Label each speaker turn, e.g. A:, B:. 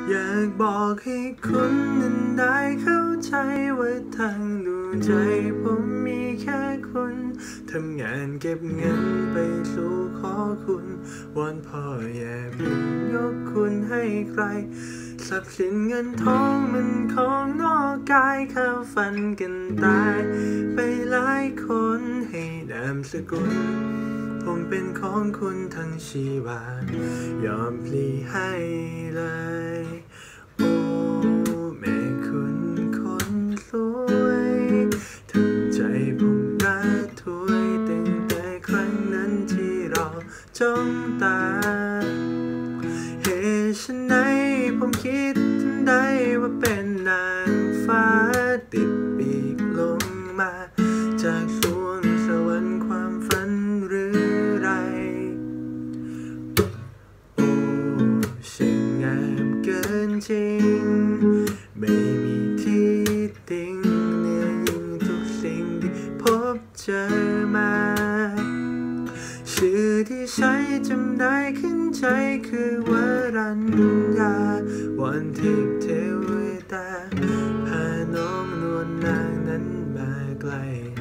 A: อยากบอกให้คุณนั้นได้เข้าใจว่าทางดูใจผมมีแค่คุณทำงานเก็บเงินไปสู่ขอคุณวอนพ่ออย่าเพิ่งยกคุณให้ใครทรัพย์สินเงินทองมันของนอกกายข้าฝันกันตายไปหลายคนให้นามสกุลผมเป็นของคุณทั้งชีวายอมพลีให้เลยโอ้แม่คุณคนสวยทำใจผมระทวยตั้งแต่ครั้งนั้นที่เราจ้องตาเหตุฉันไหนผมคิดถึงได้ว่าเป็นนางฟ้าติดปีกลงมาจากสวงสวรรค์ความฝันหรือไรโอ้ช่างงามเกินจริงไม่มีที่ติงเหนือยิ่งทุกสิ่งที่พบเจอมาชื่อที่ใช้จำได้ขึ้นใจคือวรัญญาวอนทิพย์เทวดาพาน้องนวลนางนั้นมาไกล